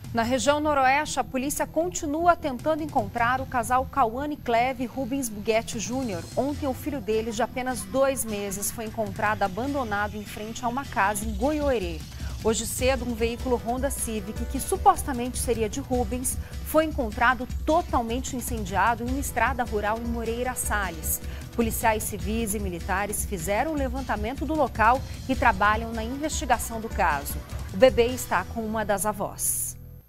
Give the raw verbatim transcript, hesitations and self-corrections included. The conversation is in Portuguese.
Na região noroeste, a polícia continua tentando encontrar o casal Cauane Cleve Rubens Buguetti Júnior Ontem, o filho deles, de apenas dois meses, foi encontrado abandonado em frente a uma casa em Goiôerê. Hoje cedo, um veículo Honda Civic, que supostamente seria de Rubens, foi encontrado totalmente incendiado em uma estrada rural em Moreira Salles. Policiais civis e militares fizeram o levantamento do local e trabalham na investigação do caso. O bebê está com uma das avós.